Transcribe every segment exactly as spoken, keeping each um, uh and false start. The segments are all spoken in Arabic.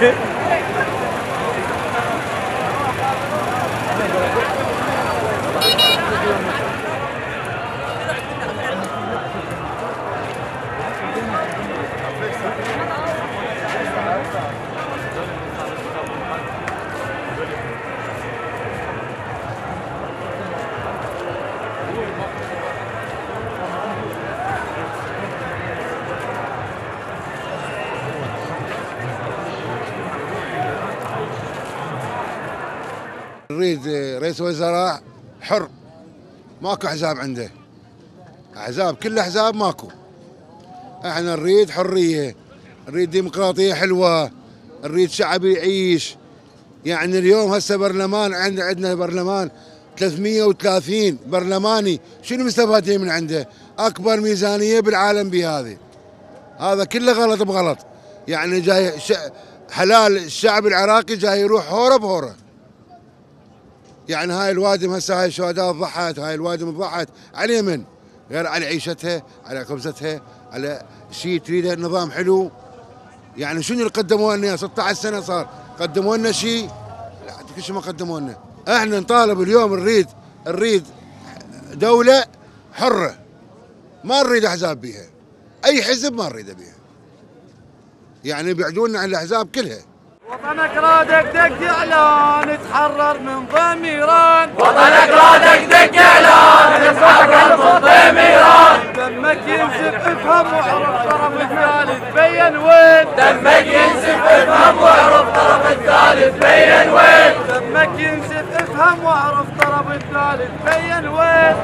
نريد رئيس وزراء حر، ماكو احزاب عنده، احزاب كل احزاب ماكو. احنا نريد حريه، نريد ديمقراطيه حلوه، نريد شعب يعيش. يعني اليوم هسه برلمان، عندنا عندنا برلمان ثلاثمئة وثلاثين برلماني، شنو مستفادين من عنده؟ اكبر ميزانيه بالعالم بهذه. هذا كله غلط بغلط. يعني جاي حلال الشعب العراقي جاي يروح هوره بهوره. يعني هاي الوادم هسه هاي الشهداء ضحت، هاي الوادم ضحت على من؟ غير على عيشتها، على خبزتها، على شيء تريده نظام حلو. يعني شنو اللي قدموه لنا؟ ستة عشر سنه صار، قدموا لنا شيء؟ لا كل شيء ما قدموا لنا. احنا نطالب اليوم، نريد نريد دوله حره، ما نريد احزاب بيها. اي حزب ما نريده بيها. يعني بيعدونا عن الاحزاب كلها. وطنك رادك دق اعلان تحرر من ضم ايران، وطنك رادك دق اعلان تحرر من ضم ايران. دمك ينزف افهم واعرف طرف الثالث بين وين، دمك ينزف افهم واعرف طرف الثالث بين وين، دمك ينزف افهم واعرف طرف الثالث بين وين.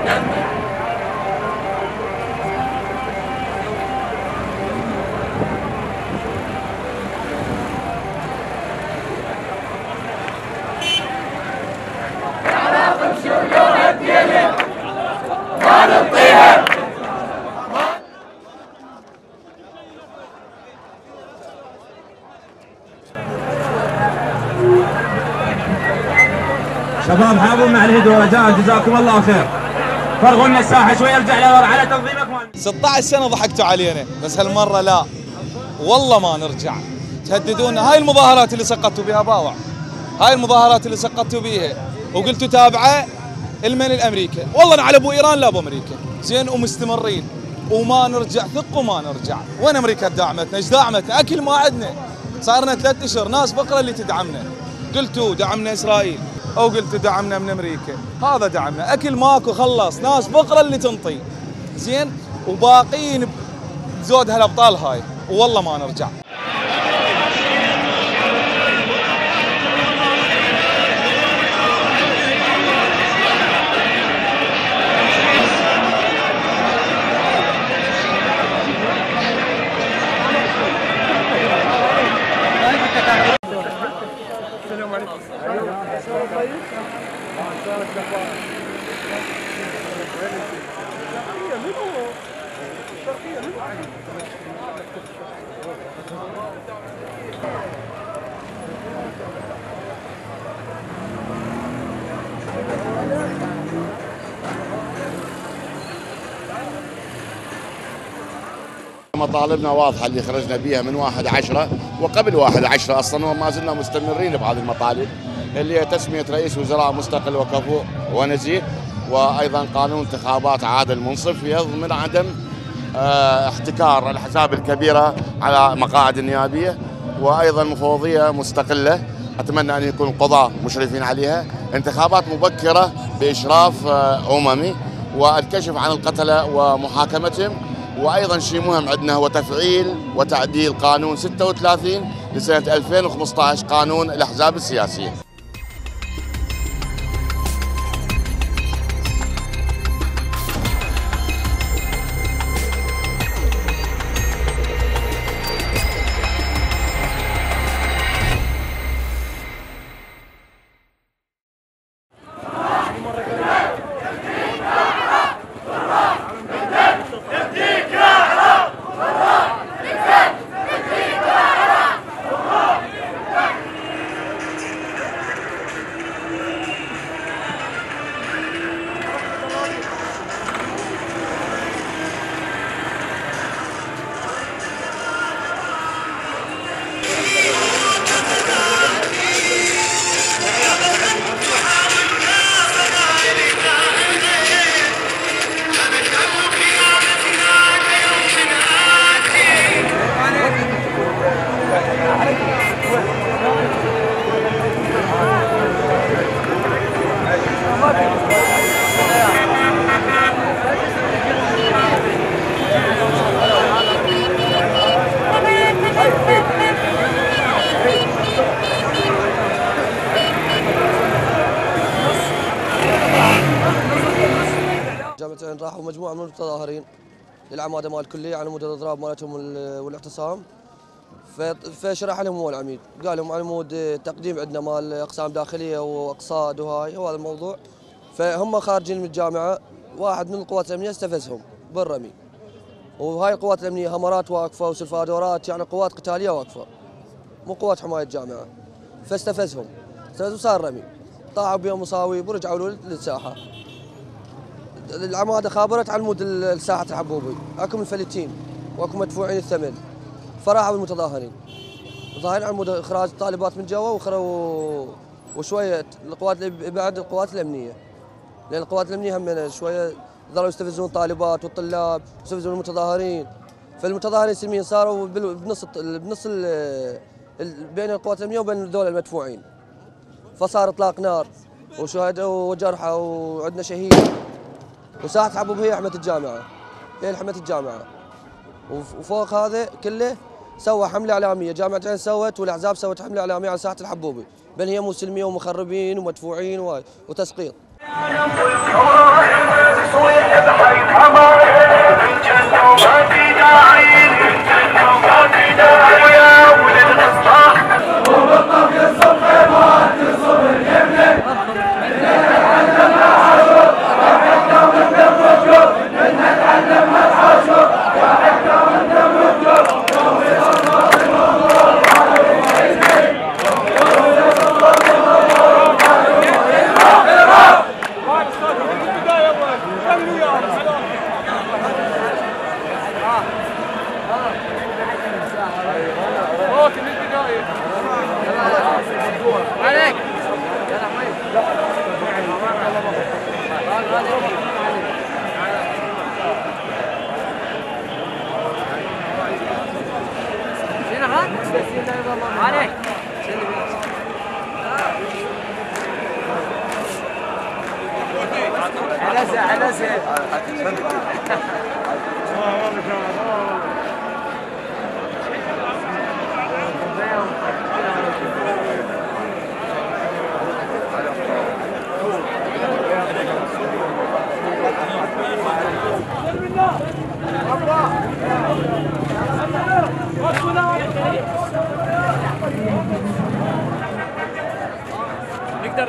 شباب حافظوا مع الهدوء، رجاء جزاكم الله خير. فرغوا لنا الساحه شوي، ارجع لورا على تنظيمك. ستة عشر سنه ضحكتوا علينا، بس هالمره لا والله ما نرجع. تهددونا. هاي المظاهرات اللي سقطتوا بها باوع، هاي المظاهرات اللي سقطتوا بيها وقلتوا تابعه المن الامريكا، والله على ابو ايران لا ابو امريكا. زين ومستمرين وما نرجع، ثق وما نرجع. وين امريكا دعمتنا؟ ايش دعمتنا؟ اكل ما عندنا. صارنا ثلاث اشهر ناس فقره اللي تدعمنا. قلتوا دعمنا اسرائيل او قلتوا دعمنا من امريكا، هذا دعمنا. اكل ماكو، خلص. ناس فقره اللي تنطي. زين وباقيين بزود هالابطال هاي، والله ما نرجع. مطالبنا واضحة اللي خرجنا بها من واحد عشرة وقبل واحد عشرة أصلا، وما زلنا مستمرين بهذه المطالب اللي هي تسمية رئيس وزراء مستقل وكفؤ ونزيه، وأيضا قانون انتخابات عادل منصف يضمن عدم اه احتكار الأحزاب الكبيرة على مقاعد النيابية، وأيضا مفوضية مستقلة أتمنى أن يكون القضاة مشرفين عليها، انتخابات مبكرة بإشراف اه أممي، والكشف عن القتلة ومحاكمتهم. وايضا شيء مهم عندنا هو تفعيل وتعديل قانون ستة وثلاثين لسنه ألفين وخمسة عشر، قانون الاحزاب السياسيه. الجامعتين راحوا مجموعه من المتظاهرين للعماده مال الكليه على مود الاضراب مالتهم والاعتصام. فشرح لهم هو العميد، قال لهم على مود تقديم عندنا مال اقسام داخليه واقصاد وهاي هو هذا الموضوع. فهم خارجين من الجامعه، واحد من القوات الامنيه استفزهم بالرمي، وهاي القوات الامنيه همرات واقفه وسلفادورات، يعني قوات قتاليه واقفه مو قوات حمايه الجامعه. فاستفزهم استفزهم صار رمي، طاحوا بهم مصاوب ورجعوا للساحه. العماده خابرت على مود الساحه الحبوبي، اكو مفلتين واكو مدفوعين الثمن، فراحوا المتظاهرين ظاهرين على مود اخراج الطالبات من جوا وخروا وشويه القوات بعد القوات الامنيه، لان القوات الامنيه هم شويه ظلوا يستفزون الطالبات والطلاب، يستفزون المتظاهرين. فالمتظاهرين السلميين صاروا بنص بنص بين القوات الامنيه وبين ذول المدفوعين، فصار اطلاق نار وشهداء وجرحى وعندنا شهيد. وساحه حبوب هي حمايه الجامعه، هي حمايه الجامعه. وفوق هذا كله سوى حمله اعلاميه، جامعتين سوت والاحزاب سوت حمله اعلاميه على ساحه الحبوبي، بل هي مسلميه ومخربين ومدفوعين وتسقيط. عليك عليك حلسه حلسه نقدر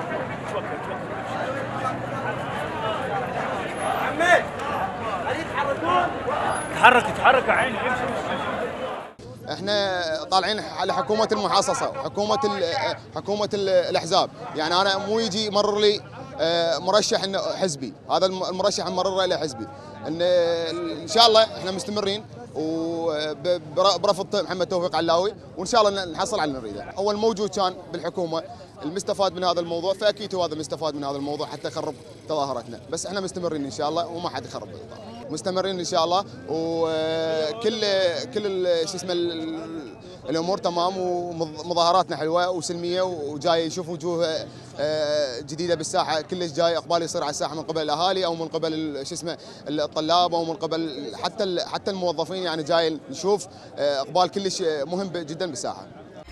عمي خليه يتحركون تحرك تحرك يا عيني امشي. احنا طالعين على حكومه المحاصصه، حكومه حكومه الاحزاب، يعني انا مو يجي يمرر لي مرشح حزبي، هذا المرشح ممرر الى حزبي. ان ان شاء الله احنا مستمرين وبرفض محمد توفيق علاوي، وان شاء الله نحصل على اللي نريده. اول موجود كان بالحكومه المستفاد من هذا الموضوع، فاكيد هو هذا مستفاد من هذا الموضوع حتى يخرب تظاهرتنا، بس احنا مستمرين ان شاء الله وما حد يخرب مستمرين ان شاء الله، وكل كل شو اسمه الامور تمام، ومظاهراتنا حلوه وسلميه، وجاي يشوف وجوه جديده بالساحه، كلش جاي اقبال يصير على الساحه من قبل الاهالي او من قبل شو اسمه الطلاب او من قبل حتى حتى الموظفين، يعني جاي نشوف اقبال كلش مهم جدا بالساحه.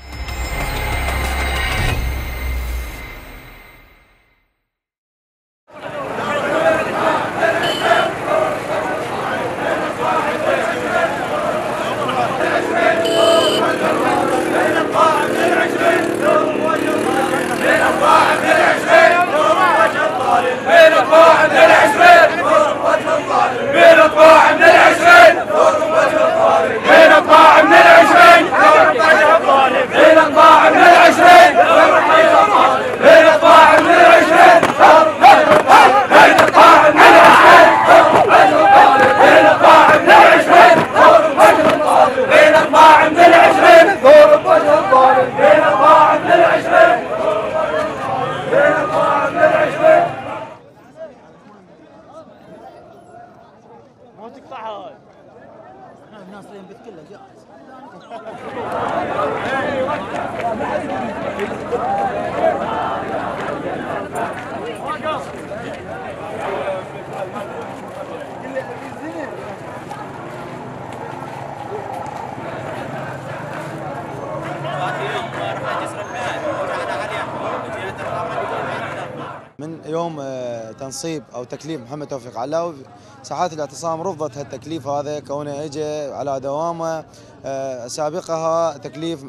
ما تقطعها هاي. احنا الناس اللي ينبت كله جاهز. من يوم تنصيب او تكليف محمد توفيق علاوي ساحات الاعتصام رفضت هالتكليف هذا كونه اجى على دوامه سابقها تكليف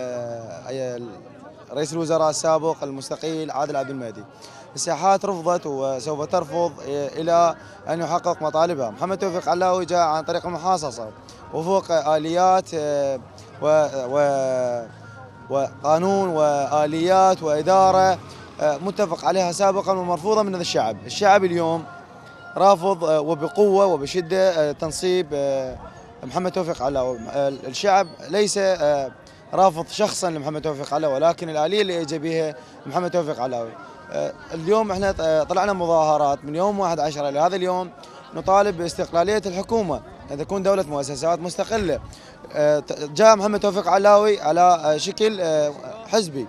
رئيس الوزراء السابق المستقيل عادل عبد المهدي. الساحات رفضت وسوف ترفض الى ان يحقق مطالبها. محمد توفيق علاوي جاء عن طريق المحاصصه وفوق اليات و, و وقانون واليات واداره متفق عليها سابقا ومرفوضه من الشعب. الشعب اليوم رافض وبقوه وبشده تنصيب محمد توفيق علاوي. الشعب ليس رافض شخصا لمحمد توفيق علاوي ولكن الاليه اللي اجى بها محمد توفيق علاوي. اليوم احنا طلعنا مظاهرات من يوم واحد عشرة الى هذا اليوم نطالب باستقلاليه الحكومه ان تكون دوله مؤسسات مستقله. جاء محمد توفيق علاوي على شكل حزبي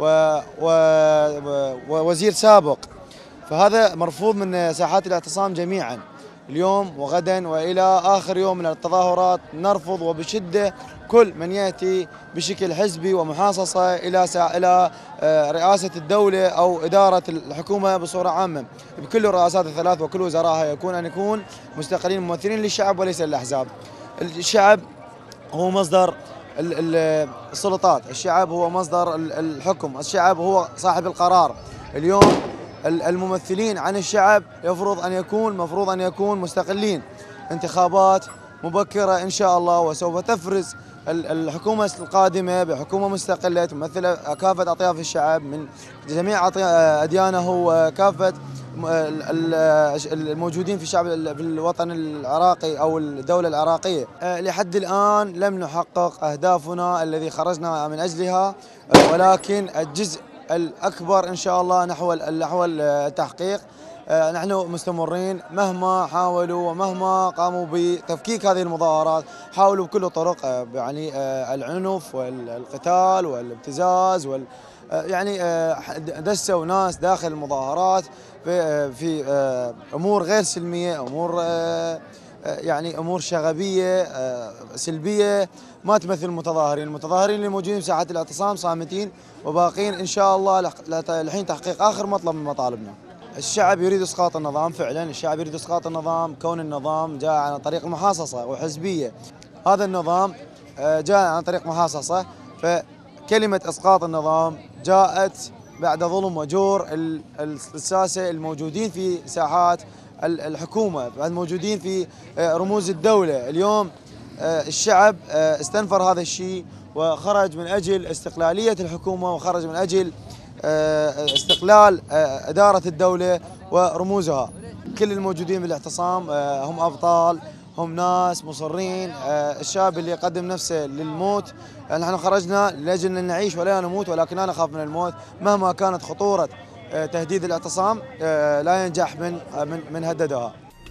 ووزير سابق، فهذا مرفوض من ساحات الاعتصام جميعا. اليوم وغدا والى اخر يوم من التظاهرات نرفض وبشده كل من ياتي بشكل حزبي ومحاصصه الى الى رئاسه الدوله او اداره الحكومه بصوره عامه بكل الرئاسات الثلاث وكل وزرائها يكون ان يكون مستقلين ممثلين للشعب وليس للاحزاب. الشعب هو مصدر السلطات، الشعب هو مصدر الحكم، الشعب هو صاحب القرار. اليوم الممثلين عن الشعب يفرض ان يكون مفروض ان يكون مستقلين. انتخابات مبكره ان شاء الله وسوف تفرز الحكومه القادمه بحكومه مستقله تمثل كافه اطياف الشعب من جميع اديانه وكافه الموجودين في الشعب في الوطن العراقي او الدوله العراقيه. لحد الان لم نحقق اهدافنا الذي خرجنا من اجلها ولكن الجزء الأكبر إن شاء الله نحو نحو التحقيق. نحن مستمرين مهما حاولوا ومهما قاموا بتفكيك هذه المظاهرات، حاولوا بكل الطرق يعني العنف والقتال والابتزاز وال يعني دسوا ناس داخل المظاهرات في في امور غير سلميه، امور يعني امور شغبيه سلبيه ما تمثل المتظاهرين. المتظاهرين اللي موجودين في ساحات الاعتصام صامتين وباقين ان شاء الله لحين تحقيق اخر مطلب من مطالبنا. الشعب يريد اسقاط النظام فعلا، الشعب يريد اسقاط النظام كون النظام جاء عن طريق المحاصصه وحزبيه. هذا النظام جاء عن طريق محاصصه، فكلمه اسقاط النظام جاءت بعد ظلم وجور الساسه الموجودين في ساحات الحكومه، الموجودين في رموز الدوله. اليوم الشعب استنفر هذا الشيء وخرج من اجل استقلاليه الحكومه وخرج من اجل استقلال اداره الدوله ورموزها. كل الموجودين بالاعتصام هم ابطال، هم ناس مصرين. الشاب اللي يقدم نفسه للموت، نحن خرجنا لاجل ان نعيش ولا نموت ولكن لا نخاف من الموت مهما كانت خطوره تهديد الاعتصام لا ينجح من من من هددها.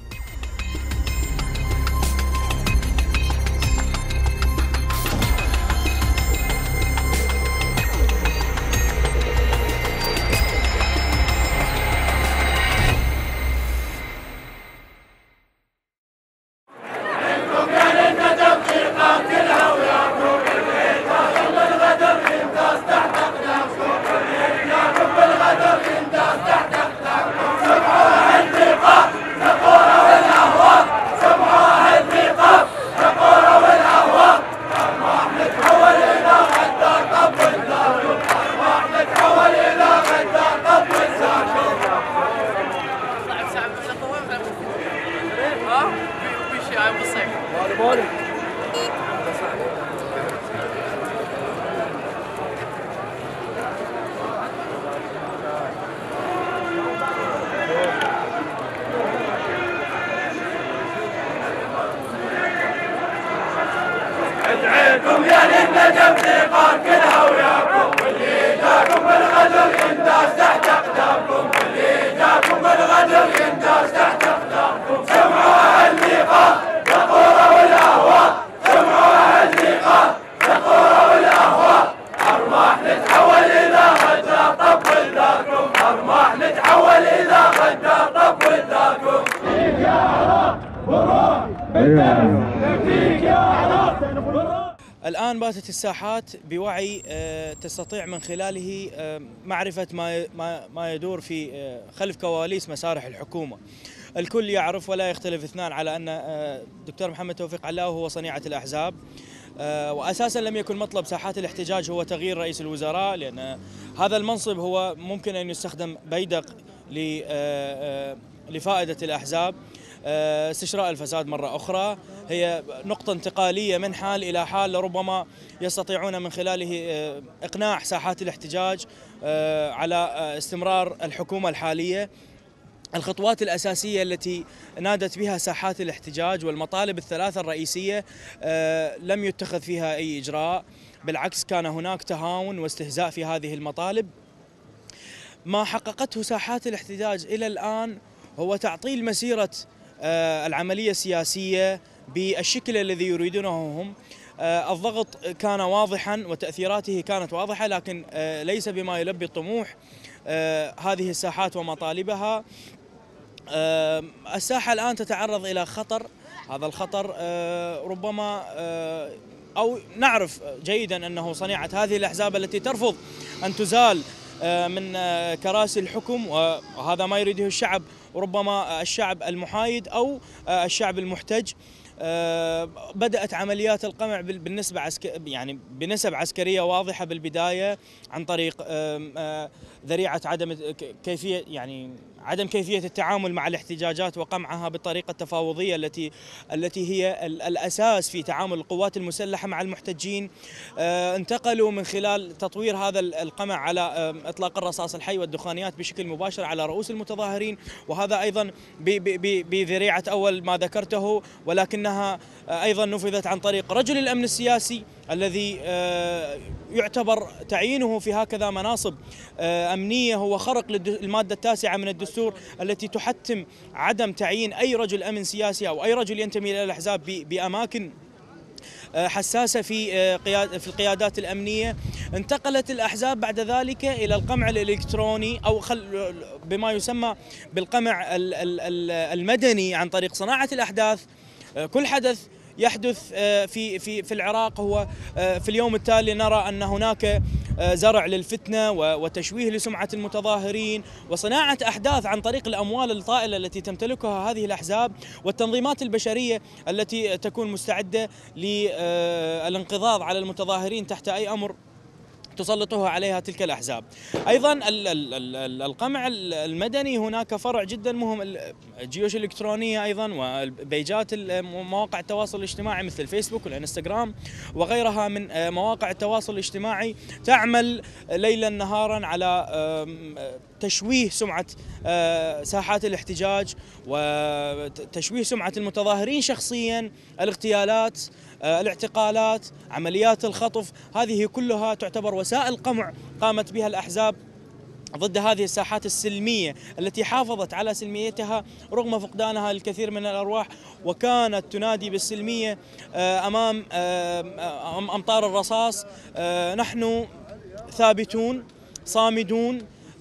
ادعيكم يا للنجم ثقال كلها وياكم، واللي جاكم بالغدر ينداس تحت اقدامكم، واللي جاكم بالغدر ينداس تحت اقدامكم. سمعوا اهل ثقال ثقوره والاهواء، سمعوا اهل ثقال ثقوره والاهواء. ارماح نتحول اذا غدا طب ولداكم، ارماح نتحول اذا غدا طب ولداكم. فيك يا عراق بروح بالدم، فيك يا عراق بروح. الآن باتت الساحات بوعي تستطيع من خلاله معرفة ما ما يدور في خلف كواليس مسارح الحكومة. الكل يعرف ولا يختلف اثنان على أن الدكتور محمد توفيق علاوي هو صنيعة الأحزاب، وأساسا لم يكن مطلب ساحات الاحتجاج هو تغيير رئيس الوزراء، لأن هذا المنصب هو ممكن أن يستخدم بيدق لفائدة الأحزاب. استشراء الفساد مرة أخرى هي نقطة انتقالية من حال إلى حال، لربما يستطيعون من خلاله إقناع ساحات الاحتجاج على استمرار الحكومة الحالية. الخطوات الأساسية التي نادت بها ساحات الاحتجاج والمطالب الثلاثة الرئيسية لم يتخذ فيها أي إجراء، بالعكس كان هناك تهاون واستهزاء في هذه المطالب. ما حققته ساحات الاحتجاج إلى الآن هو تعطيل مسيرة العملية السياسية بالشكل الذي يريدونه هم. الضغط كان واضحا وتأثيراته كانت واضحة، لكن ليس بما يلبي الطموح هذه الساحات ومطالبها. الساحة الآن تتعرض إلى خطر، هذا الخطر ربما أو نعرف جيدا أنه صنيعة هذه الأحزاب التي ترفض أن تزال من كراسي الحكم، وهذا ما يريده الشعب، ربما الشعب المحايد أو الشعب المحتج. بدأت عمليات القمع بالنسبة عسك... يعني بنسب عسكرية واضحة بالبداية عن طريق ذريعة عدم كيفية يعني عدم كيفية التعامل مع الاحتجاجات وقمعها بالطريقة التفاوضية التي التي هي الأساس في تعامل القوات المسلحة مع المحتجين. انتقلوا من خلال تطوير هذا القمع على إطلاق الرصاص الحي والدخانيات بشكل مباشر على رؤوس المتظاهرين، وهذا أيضا بذريعة أول ما ذكرته، ولكنها أيضا نفذت عن طريق رجل الأمن السياسي الذي يعتبر تعيينه في هكذا مناصب أمنية هو خرق للمادة التاسعة من الدستور التي تحتم عدم تعيين أي رجل أمن سياسي أو أي رجل ينتمي إلى الأحزاب بأماكن حساسة في في القيادات الأمنية. انتقلت الأحزاب بعد ذلك إلى القمع الإلكتروني أو بما يسمى بالقمع المدني عن طريق صناعة الأحداث. كل حدث يحدث في في في العراق هو في اليوم التالي نرى أن هناك زرع للفتنة وتشويه لسمعة المتظاهرين وصناعة أحداث عن طريق الأموال الطائلة التي تمتلكها هذه الأحزاب والتنظيمات البشرية التي تكون مستعدة للانقضاض على المتظاهرين تحت أي أمر تسلطه عليها تلك الأحزاب. أيضا القمع المدني هناك فرع جدا مهم، الجيوش الإلكترونية أيضا وبيجات مواقع التواصل الاجتماعي مثل الفيسبوك والإنستغرام وغيرها من مواقع التواصل الاجتماعي تعمل ليلا نهارا على تشويه سمعة ساحات الاحتجاج وتشويه سمعة المتظاهرين شخصيا، الاغتيالات، الاعتقالات، عمليات الخطف، هذه كلها تعتبر وسائل قمع قامت بها الأحزاب ضد هذه الساحات السلمية التي حافظت على سلميتها رغم فقدانها الكثير من الأرواح، وكانت تنادي بالسلمية أمام أمطار الرصاص. نحن ثابتون صامدون،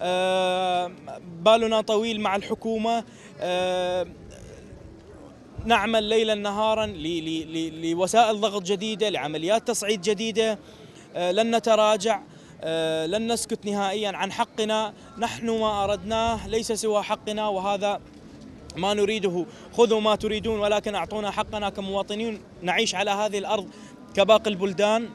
بالنا طويل مع الحكومة، نعمل ليلا نهارا لوسائل ضغط جديدة، لعمليات تصعيد جديدة، لن نتراجع، لن نسكت نهائيا عن حقنا. نحن ما أردناه ليس سوى حقنا، وهذا ما نريده. خذوا ما تريدون ولكن أعطونا حقنا كمواطنين نعيش على هذه الأرض كباقي البلدان.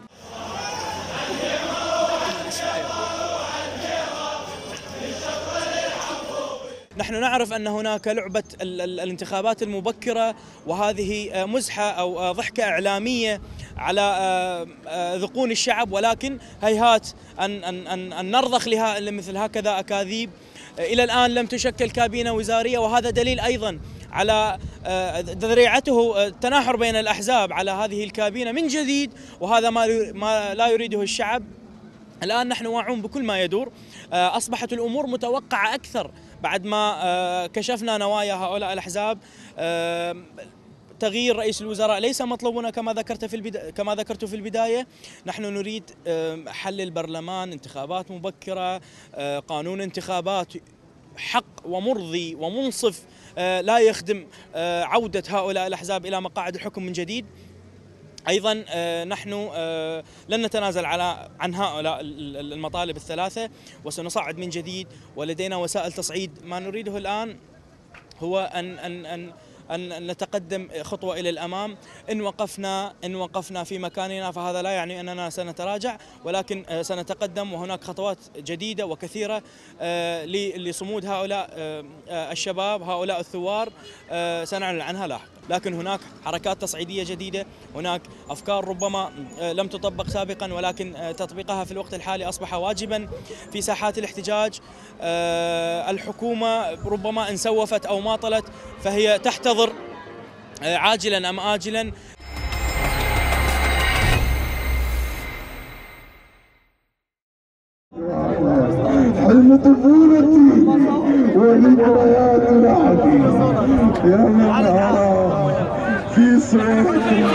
نحن نعرف أن هناك لعبة الانتخابات المبكرة، وهذه مزحة أو ضحكة إعلامية على ذقون الشعب، ولكن هيهات أن أن أن نرضخ لها لمثل هكذا أكاذيب. إلى الآن لم تشكل كابينة وزارية، وهذا دليل أيضا على ذريعته التناحر بين الأحزاب على هذه الكابينة من جديد، وهذا ما ما لا يريده الشعب. الآن نحن واعون بكل ما يدور، أصبحت الأمور متوقعة أكثر بعد ما كشفنا نوايا هؤلاء الأحزاب. تغيير رئيس الوزراء ليس مطلوبنا كما ذكرت في البداية كما ذكرت في البداية. نحن نريد حل البرلمان، انتخابات مبكرة، قانون انتخابات حق ومرضي ومنصف لا يخدم عودة هؤلاء الأحزاب إلى مقاعد الحكم من جديد. أيضا نحن لن نتنازل على عن هؤلاء المطالب الثلاثة وسنصعد من جديد، ولدينا وسائل تصعيد. ما نريده الآن هو أن أن أن أن نتقدم خطوة إلى الأمام. إن وقفنا إن وقفنا في مكاننا فهذا لا يعني أننا سنتراجع، ولكن سنتقدم، وهناك خطوات جديدة وكثيرة لصمود هؤلاء الشباب، هؤلاء الثوار، سنعلن عنها لاحقا. لكن هناك حركات تصعيدية جديدة، هناك أفكار ربما لم تطبق سابقا ولكن تطبيقها في الوقت الحالي أصبح واجبا في ساحات الاحتجاج. الحكومة ربما إن سوفت أو ماطلت فهي تحتضر عاجلا أم آجلا. حلم طفولتي وذكريات لحظي يا من في صوتي.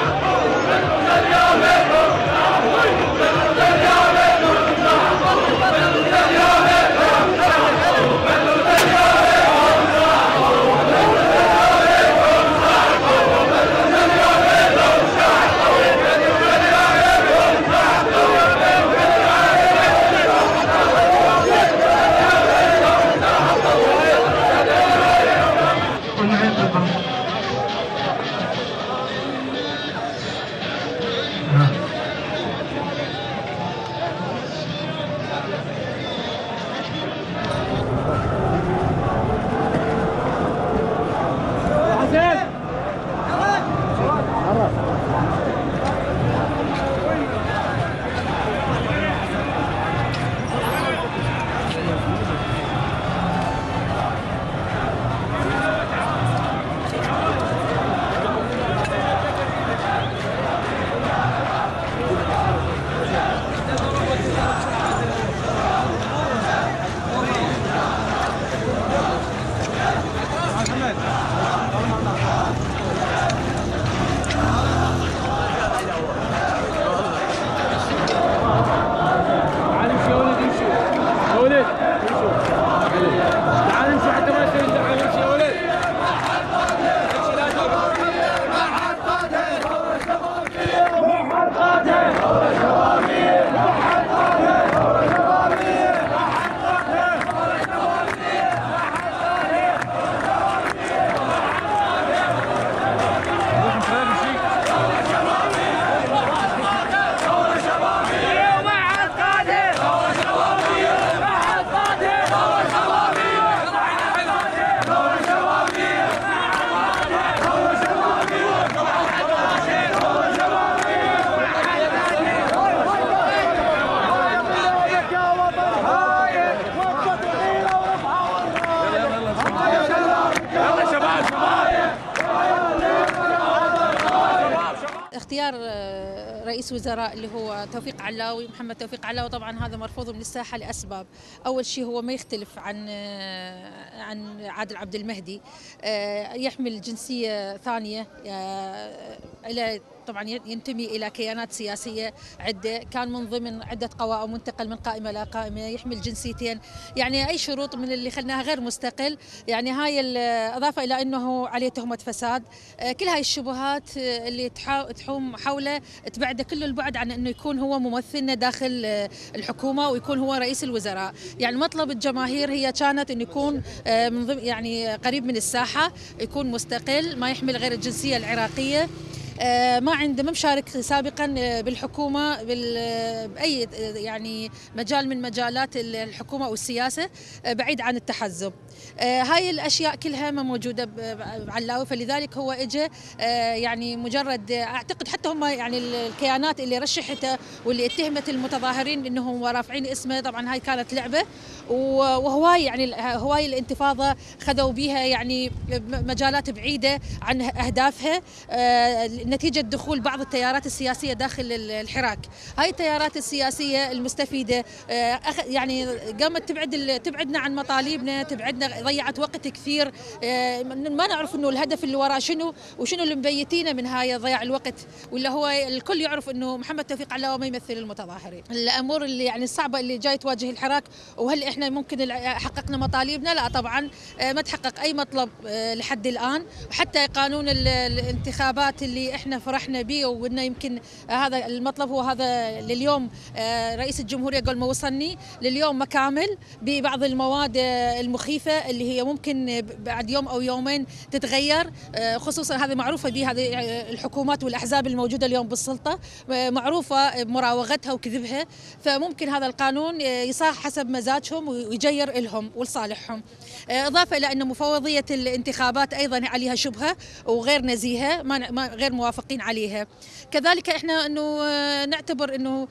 اختيار رئيس وزراء اللي هو توفيق علاوي، محمد توفيق علاوي، طبعا هذا مرفوض من الساحه لاسباب. اول شيء هو ما يختلف عن عن عادل عبد المهدي، يحمل جنسيه ثانيه، الى طبعا ينتمي الى كيانات سياسيه عده، كان من ضمن عده قوائم، منتقل من قائمه الى قائمه، يحمل جنسيتين، يعني اي شروط من اللي خلناها غير مستقل. يعني هاي اضافه الى انه عليه تهمه فساد. كل هاي الشبهات اللي تحوم حوله تبعده كل البعد عن انه يكون هو ممثلنا داخل الحكومه ويكون هو رئيس الوزراء. يعني مطلب الجماهير هي كانت انه يكون من ضمن يعني قريب من الساحه، يكون مستقل، ما يحمل غير الجنسيه العراقيه، ما عنده ما مشارك سابقا بالحكومه باي يعني مجال من مجالات الحكومه والسياسه، بعيد عن التحزب. هاي الاشياء كلها ما موجوده بعلاوي، فلذلك هو اجى يعني مجرد، اعتقد حتى هم يعني الكيانات اللي رشحته واللي اتهمت المتظاهرين انهم رافعين اسمه، طبعا هاي كانت لعبه، وهواي يعني هواي الانتفاضه خذوا بها يعني مجالات بعيده عن اهدافها نتيجه دخول بعض التيارات السياسيه داخل الحراك. هاي التيارات السياسيه المستفيده يعني قامت تبعد تبعدنا عن مطالبنا، تبعدنا، ضيعت وقت كثير، ما نعرف انه الهدف اللي وراه شنو وشنو اللي مبيتينه من هاي ضياع الوقت، ولا هو الكل يعرف انه محمد توفيق علاوي ما يمثل المتظاهرين. الامور اللي يعني الصعبه اللي جاي تواجه الحراك، وهل احنا ممكن حققنا مطالبنا؟ لا طبعا ما تحقق اي مطلب لحد الان، وحتى قانون الانتخابات اللي احنا فرحنا به، وقلنا يمكن هذا المطلب هو هذا لليوم. رئيس الجمهورية قال ما وصلني لليوم مكامل ببعض المواد المخيفة اللي هي ممكن بعد يوم أو يومين تتغير، خصوصا هذه معروفة به هذه الحكومات والأحزاب الموجودة اليوم بالسلطة، معروفة بمراوغتها وكذبها، فممكن هذا القانون يصاغ حسب مزاجهم ويجير لهم ولصالحهم. إضافة إلى أن مفوضية الانتخابات أيضا عليها شبهة وغير نزيهة، ما غير موافقين عليها. كذلك احنا أنه نعتبر أنه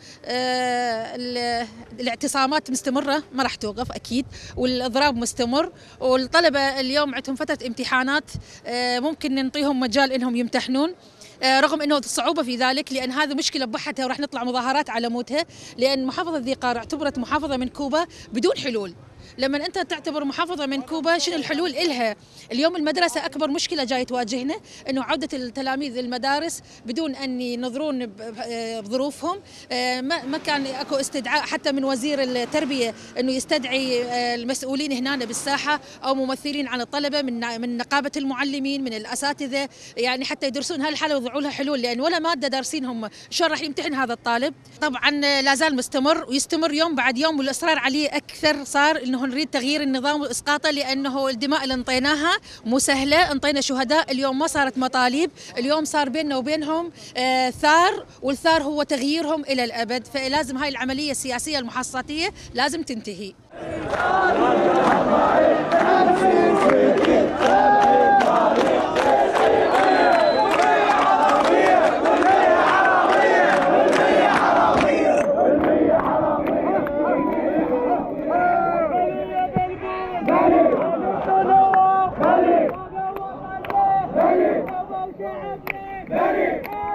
الاعتصامات مستمرة، ما راح توقف أكيد، والإضراب مستمر، والطلبة اليوم عندهم فترة امتحانات، ممكن نعطيهم مجال أنهم يمتحنون رغم أنه الصعوبة في ذلك، لأن هذه مشكلة بحتها وراح نطلع مظاهرات على موتها، لأن محافظة ذي قار اعتبرت محافظة من كوبا بدون حلول. لما أنت تعتبر محافظة من كوبا شنو الحلول إلها؟ اليوم المدرسة أكبر مشكلة جاي تواجهنا أنه عودة التلاميذ للمدارس بدون أن ينظرون بظروفهم. ما كان أكو استدعاء حتى من وزير التربية أنه يستدعي المسؤولين هنا بالساحة أو ممثلين عن الطلبة من من نقابة المعلمين من الأساتذة، يعني حتى يدرسون هالحالة ويضعوا لها حلول، لأن ولا مادة دارسينهم شلون راح يمتحن هذا الطالب. طبعا لا زال مستمر ويستمر يوم بعد يوم، والإصرار عليه أكثر صار أنه نريد تغيير النظام واسقاطه، لانه الدماء اللي انطيناها مو سهله، انطينا شهداء، اليوم ما صارت مطالب، اليوم صار بيننا وبينهم آه ثار، والثار هو تغييرهم الى الابد، فلازم هاي العمليه السياسيه المحصاتيه لازم تنتهي. Ready!